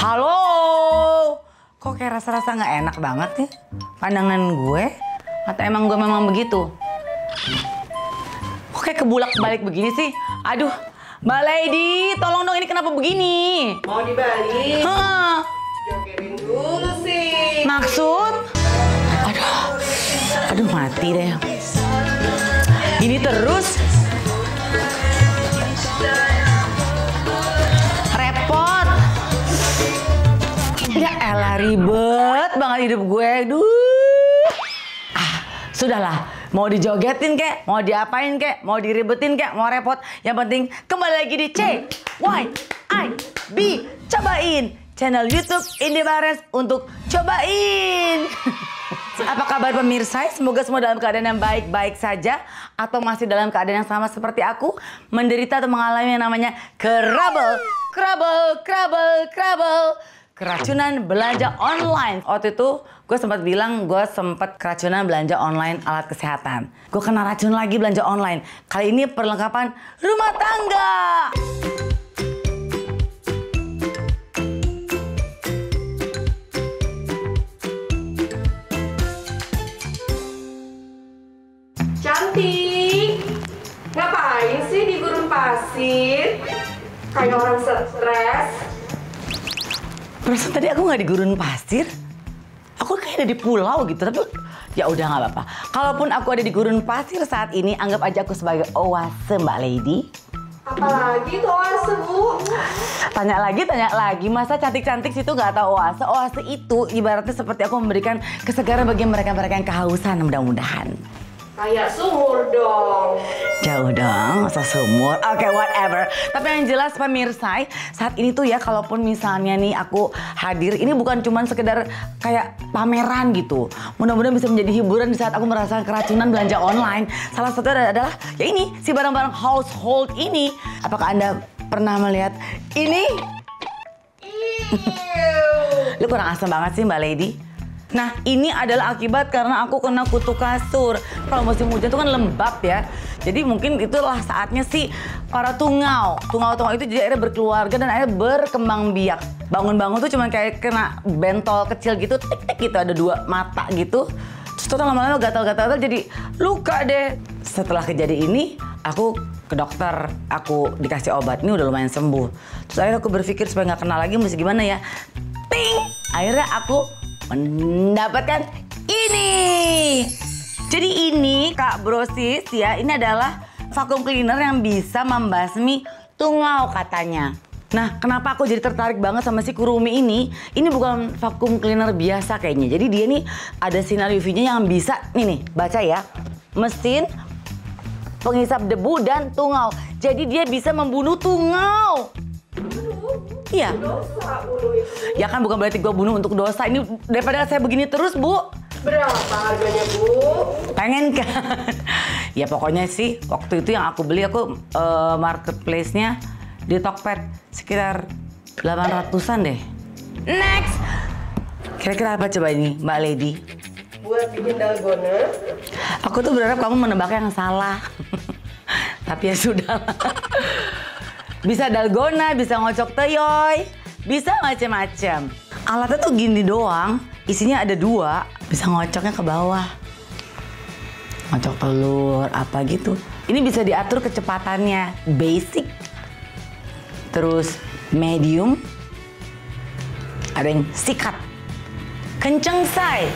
Halo, kok kayak rasa-rasa nggak enak banget nih pandangan gue? Atau emang gue memang begitu? Kok kayak kebulak-balik begini sih? Aduh, Mbak Lady, tolong dong, ini kenapa begini? Mau dibalik? Hah? Jogetin dulu sih. Maksud? Aduh mati deh. Gini terus? Repot. Ya elah, ribet banget hidup gue. Duh. Sudahlah. Mau dijogetin kek, mau diapain kek, mau diribetin kek, mau repot. Yang penting kembali lagi di CYIB. Cobain channel YouTube Indi Barens untuk cobain. Apa kabar pemirsa? Semoga semua dalam keadaan yang baik-baik saja. Atau masih dalam keadaan yang sama seperti aku. Menderita atau mengalami yang namanya keracunan belanja online. Waktu itu gue sempat bilang gue sempat keracunan belanja online alat kesehatan. Gue kena racun lagi belanja online. Kali ini perlengkapan rumah tangga. Cantik. Ngapain sih di gurun pasir? Kayak orang stres. Perasaan tadi aku nggak di gurun pasir. Aku kayak ada di pulau gitu, tapi ya udah nggak apa-apa. Kalaupun aku ada di gurun pasir saat ini, anggap aja aku sebagai oase, Mbak Lady. Apalagi tuh oase, Bu? Tanya lagi. Masa cantik-cantik situ nggak tahu oase? Oase itu ibaratnya seperti aku memberikan kesegaran bagi mereka-mereka yang kehausan, mudah-mudahan. Kayak sumur dong. Jauh dong, masa sumur. Oke, whatever. Tapi yang jelas pemirsa, saat ini tuh ya kalaupun misalnya nih aku hadir, ini bukan cuma sekedar kayak pameran gitu. Mudah-mudahan bisa menjadi hiburan di saat aku merasakan keracunan belanja online. Salah satu adalah ya ini, si barang-barang household ini. Apakah Anda pernah melihat ini? Lu kurang asem banget sih Mbak Lady. Nah, ini adalah akibat karena aku kena kutu kasur. Kalau musim hujan itu kan lembab ya. Jadi mungkin itulah saatnya sih para tungau itu jadi akhirnya berkeluarga dan akhirnya berkembang biak. Bangun-bangun tuh cuma kayak kena bentol kecil gitu, tik-tik gitu, ada 2 mata gitu. Terus total lama-lama gatal-gatal jadi luka deh. Setelah kejadian ini, aku ke dokter, aku dikasih obat, ini udah lumayan sembuh. Terus akhirnya aku berpikir supaya nggak kena lagi mesti gimana ya. Ting! Akhirnya aku mendapatkan ini. Jadi ini Kak Brosis ya, ini adalah vacuum cleaner yang bisa membasmi tungau katanya. Nah, kenapa aku jadi tertarik banget sama si Kurumi ini? Ini bukan vacuum cleaner biasa kayaknya. Jadi dia nih ada sinar UV-nya yang bisa, nih baca ya. Mesin penghisap debu dan tungau. Jadi dia bisa membunuh tungau. Iya. Dosa, Bu. Ya kan bukan berarti gue bunuh untuk dosa. Ini daripada saya begini terus, Bu. Berapa harganya, Bu? Pengen kan? Ya pokoknya sih waktu itu yang aku beli, aku marketplace-nya di Tokped sekitar 800-an deh. Next. Kira-kira apa coba ini, Mbak Lady? Buat bikin dalgona. Aku tuh berharap kamu menebak yang salah. Tapi ya sudah. Bisa dalgona, bisa ngocok teyoy, bisa macem-macem. Alatnya tuh gini doang, isinya ada 2, bisa ngocoknya ke bawah. Ngocok telur, apa gitu. Ini bisa diatur kecepatannya, basic, terus medium, ada yang sikat, kenceng say.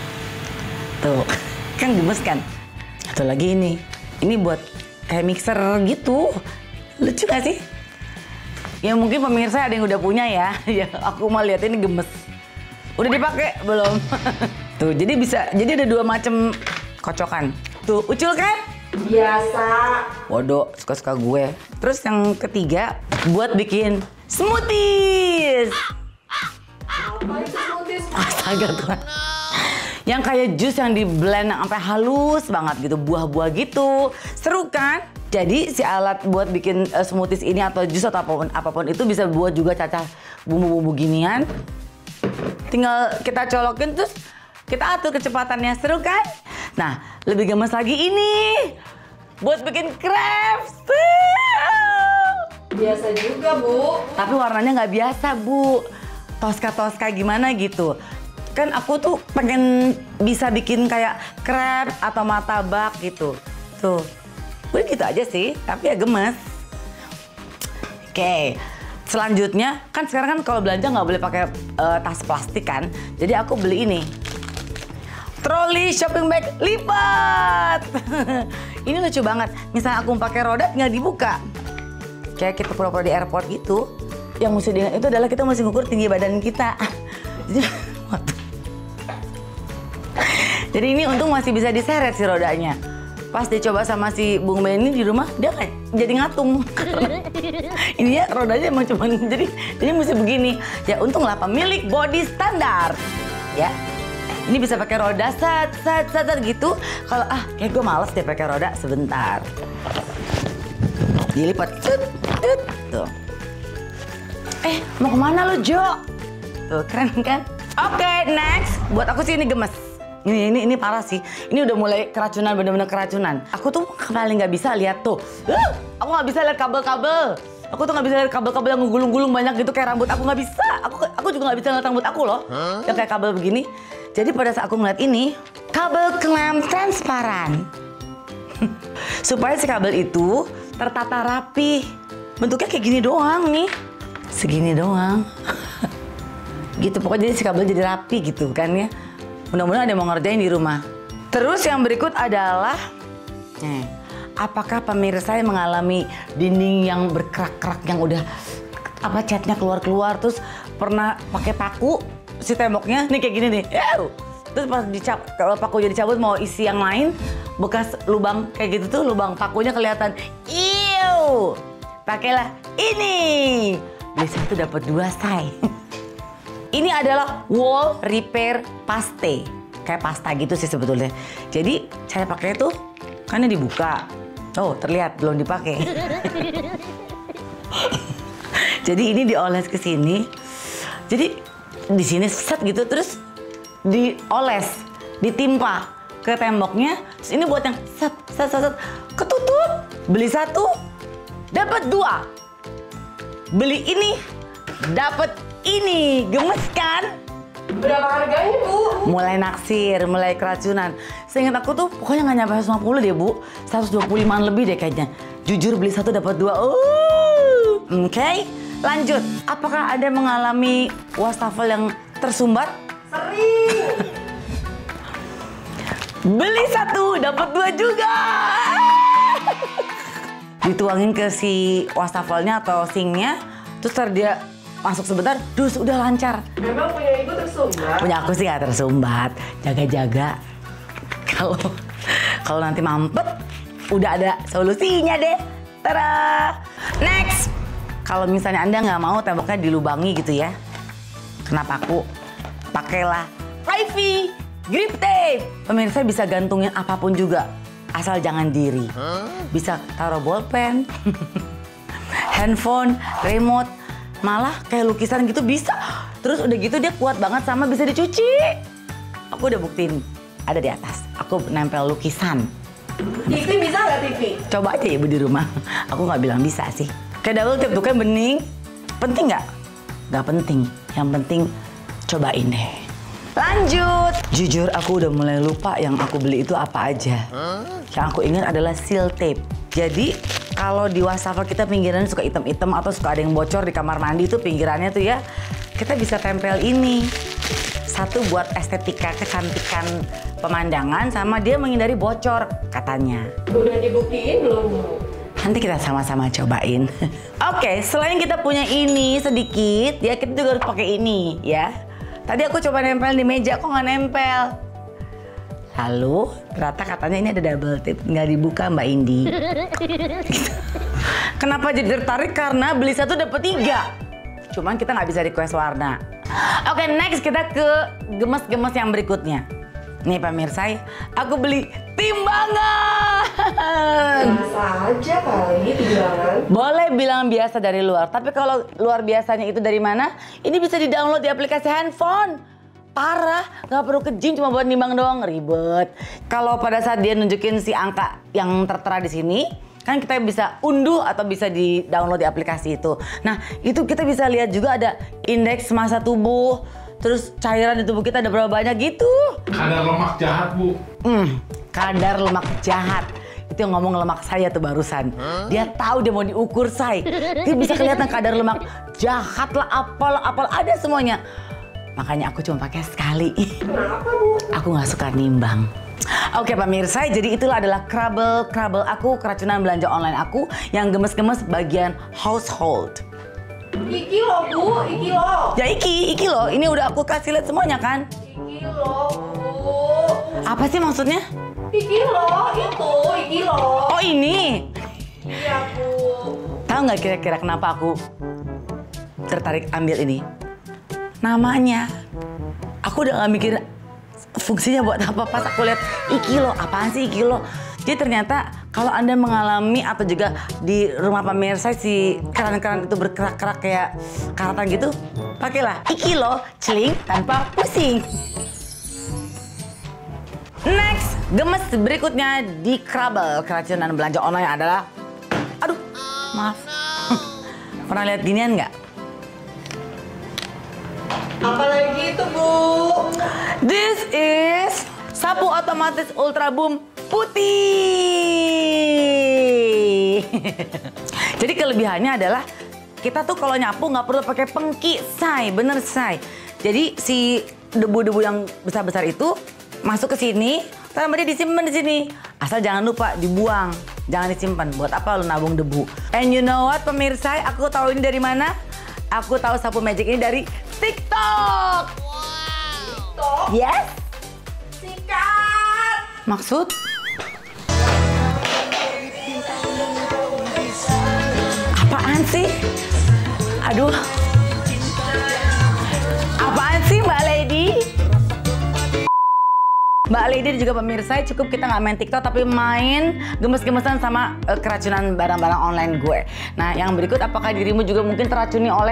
Tuh, kan gemes kan? Satu lagi ini buat kayak mixer gitu. Lucu gak sih? Ya mungkin pemirsa ada yang udah punya ya. Ya aku mau lihat ini gemes. Udah dipakai belum? Tuh, jadi ada 2 macam kocokan. Tuh, ucul kan? Biasa. Waduh, suka-suka gue. Terus yang ketiga buat bikin smoothies. Apa itu smoothies? Astaga Tuhan. Yang kayak jus yang di blend yang sampai halus banget gitu, buah-buah gitu. Seru kan? Jadi si alat buat bikin smoothies ini atau jus atau apapun itu bisa buat juga cacah bumbu-bumbu ginian. Tinggal kita colokin terus kita atur kecepatannya, seru kan? Nah, lebih gemes lagi ini buat bikin crepes. Biasa juga, Bu. Tapi warnanya nggak biasa, Bu. toska-toska gimana gitu. Kan aku tuh pengen bisa bikin kayak crepes atau martabak gitu. Tuh, udah gitu aja sih, tapi ya gemes. Oke, selanjutnya kan sekarang kan kalau belanja nggak boleh pakai tas plastik kan. Jadi aku beli ini. Troli shopping bag lipat. Ini lucu banget. Misalnya aku pakai roda tinggal dibuka. Kayak kita pura-pura di airport gitu. Yang mesti diingat itu adalah kita mesti ngukur tinggi badan kita. Jadi ini untung masih bisa diseret si rodanya. Pas dicoba sama si Bung Benny di rumah, dia kayak jadi ngatung. Ininya rodanya emang cuman jadi mesti begini. Ya untunglah pemilik body standar. Ya. Ini bisa pakai roda set gitu. Kalau kayak gue males deh pakai roda sebentar. Dilipat tuh. Mau kemana lo Jo? Tuh keren kan? Oke, next. Buat aku sih ini gemes. Ini parah sih. Ini udah mulai keracunan, bener-bener keracunan. Aku tuh paling nggak bisa lihat tuh. Aku nggak bisa lihat kabel-kabel. Aku tuh nggak bisa lihat kabel-kabel yang gulung-gulung banyak gitu kayak rambut aku nggak bisa. Aku juga nggak bisa lihat rambut aku loh. Yang kayak kabel begini. Jadi pada saat aku ngeliat ini, kabel klem transparan. Supaya si kabel itu tertata rapi. Bentuknya kayak gini doang nih. Segini doang. Gitu pokoknya jadi si kabel jadi rapi gitu kan ya. Mudah-mudahan ada yang mau ngerjain di rumah. Terus yang berikut adalah, apakah pemirsa yang mengalami dinding yang berkerak-kerak yang udah catnya keluar-keluar terus pernah pakai paku si temboknya nih kayak gini nih. Terus pas kalau pakunya dicabut mau isi yang lain, bekas lubang kayak gitu tuh lubang pakunya kelihatan. Pakailah ini. Beli satu dapat dua, say. Ini adalah wall repair paste. Kayak pasta gitu sih sebetulnya. Jadi cara pakai itu kan dibuka. Oh, terlihat belum dipakai. Jadi ini dioles ke sini. Jadi di sini set gitu terus dioles, ditimpa ke temboknya. Terus ini buat yang set ketutup. Beli satu dapat dua. Beli ini dapat ini. Gemes kan? Berapa harganya, Bu? Mulai naksir, mulai keracunan. Seingat aku tuh pokoknya nggak nyampe 150 deh, Bu. 125-an lebih deh kayaknya. Jujur beli satu dapat dua. Oke. Lanjut. Apakah Anda mengalami wastafel yang tersumbat? Sering. Beli satu dapat dua juga. Dituangin ke si wastafelnya atau sinknya, terus dia masuk sebentar, dus udah lancar. Memang punya ibu tersumbat? Punya aku sih nggak tersumbat, jaga-jaga. Kalau nanti mampet, udah ada solusinya deh. Tada! Next, kalau misalnya Anda nggak mau temboknya dilubangi gitu ya, kenapa aku pakailah Ivy grip tape. Pemirsa bisa gantungin apapun juga, asal jangan diri. Bisa taruh bolpen, handphone, remote. Malah kayak lukisan gitu bisa. Terus udah gitu dia kuat banget sama bisa dicuci. Aku udah buktiin ada di atas. Aku nempel lukisan. TV bisa nggak TV? Coba aja ibu di rumah. Aku nggak bilang bisa sih. Kayak double tip tuh kan bening. Penting nggak? Nggak penting. Yang penting cobain deh. Lanjut. Jujur aku udah mulai lupa yang aku beli itu apa aja. Yang aku ingat adalah seal tape. Jadi kalau di wastafel kita pinggirannya suka hitam-hitam atau suka ada yang bocor di kamar mandi itu pinggirannya tuh ya, kita bisa tempel ini. Satu buat estetika, kecantikan pemandangan sama dia menghindari bocor katanya. Udah dibuktiin belum, Bu? Nanti kita sama-sama cobain. Oke, selain kita punya ini sedikit, ya kita juga harus pakai ini ya. Tadi aku coba nempel di meja, kok nggak nempel. Lalu ternyata katanya ini ada double tip, nggak dibuka Mbak Indi. Kenapa jadi tertarik? Karena beli satu dapat tiga. Cuman kita nggak bisa request warna. Oke, next kita ke gemes-gemes yang berikutnya. Nih pemirsa, aku beli timbangan. Biasa aja kali timbangan. Boleh bilang biasa dari luar, tapi kalau luar biasanya itu dari mana? Ini bisa di-download di aplikasi handphone. Parah, nggak perlu ke gym cuma buat nimbang doang, ribet. Kalau pada saat dia nunjukin si angka yang tertera di sini, Kan kita bisa unduh atau bisa di-download di aplikasi itu. Nah, itu kita bisa lihat juga ada indeks massa tubuh, terus cairan di tubuh kita ada berapa banyak gitu. Kadar lemak jahat, Bu. Kadar lemak jahat. Itu yang ngomong lemak saya tuh barusan. Dia tahu dia mau diukur, say. Dia bisa kelihatan kadar lemak jahat lah, apalah, ada semuanya. Makanya aku cuma pakai sekali. Kenapa, Bu? Aku nggak suka nimbang. Oke pemirsa, jadi itulah adalah Krabbel aku, keracunan belanja online aku yang gemes-gemes bagian household. Iki loh, Bu. Iki loh. Ya iki loh. Ini udah aku kasih lihat semuanya kan? Iki loh, Bu. Apa sih maksudnya? Iki loh, itu. Iki loh. Oh ini. Iya, Bu. Tahu nggak kira-kira kenapa aku tertarik ambil ini? Namanya. Aku udah nggak mikir fungsinya buat apa, pas aku lihat Ikilo, apaan sih Ikilo? Jadi ternyata kalau Anda mengalami atau juga di rumah pemirsa si keran-keran itu berkerak-kerak kayak karatan gitu, pakailah Ikilo, celing tanpa pusing. Next, gemes berikutnya di Krabbel keracunan belanja online adalah, aduh, maaf, pernah lihat ginian nggak? Apalagi itu, Bu? This is sapu otomatis Ultra Boom putih. Jadi kelebihannya adalah kita tuh kalau nyapu nggak perlu pakai pengki, say, bener say. Jadi si debu-debu yang besar-besar itu masuk ke sini, terus dia disimpan di sini. Asal jangan lupa dibuang, jangan disimpan. Buat apa lu nabung debu? And you know what pemirsa? Aku tahu ini dari mana? Aku tahu sapu magic ini dari TikTok. TikTok? Yes. Sikat. Maksud? Apaan sih? Aduh. Apaan sih Mbak Lady? Mbak Lady dan juga pemirsa, cukup kita nggak main TikTok tapi main gemes-gemesan sama keracunan barang-barang online gue. Nah, yang berikut, apakah dirimu juga mungkin teracuni oleh...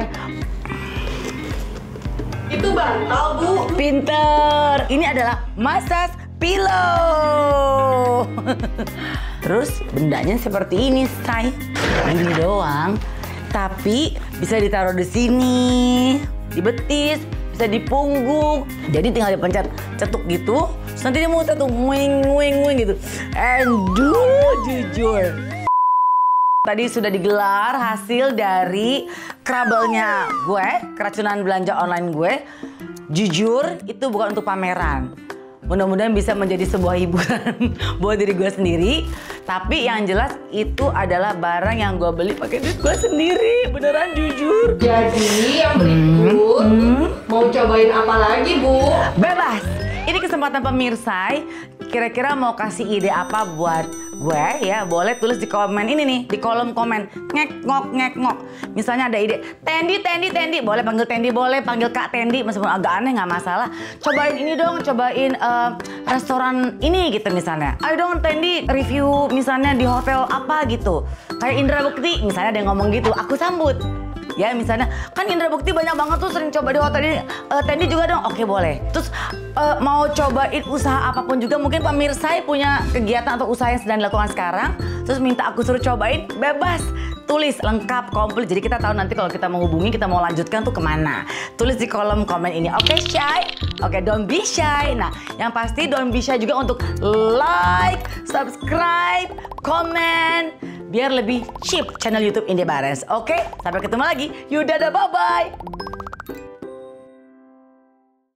Itu bantal, Bu. Pinter! Ini adalah massage pillow. Terus bendanya seperti ini, say. Ini doang. Tapi bisa ditaruh di sini, di betis, bisa di punggung. Jadi tinggal dipencet cetuk gitu. Terus nanti dia muter tuh, nguing gitu. Aduh, jujur. Tadi sudah digelar hasil dari Krabbelnya gue, keracunan belanja online gue. Jujur, itu bukan untuk pameran. Mudah-mudahan bisa menjadi sebuah hiburan buat diri gue sendiri. Tapi yang jelas itu adalah barang yang gue beli pakai duit gue sendiri. Beneran jujur. Jadi yang berikut mau cobain apa lagi, Bu? Bebas. Ini kesempatan pemirsa. Kira-kira mau kasih ide apa buat gue ya? Boleh tulis di komen ini nih, di kolom komen. Ngek ngok. Misalnya ada ide, Tendi. Boleh panggil Tendi, boleh panggil Kak Tendi. Meskipun agak aneh nggak masalah. Cobain ini dong, cobain restoran ini gitu misalnya. Ayo dong Tendi review misalnya di hotel apa gitu. Kayak Indra Bekti misalnya ada yang ngomong gitu, aku sambut. Ya misalnya, kan Indra Bekti banyak banget tuh sering coba di hotel ini. Tendi juga dong, oke boleh. Terus mau cobain usaha apapun juga, mungkin pemirsa punya kegiatan atau usaha yang sedang dilakukan sekarang. Terus minta aku suruh cobain, bebas. Tulis lengkap, komplit. Jadi kita tahu nanti kalau kita mau hubungi, kita mau lanjutkan tuh kemana. Tulis di kolom komen ini, oke shy? Oke, don't be shy. Nah, yang pasti don't be shy juga untuk like, subscribe, komen. Biar lebih cheap channel YouTube Indie Barens. Oke, sampai ketemu lagi. Yaudah, bye-bye.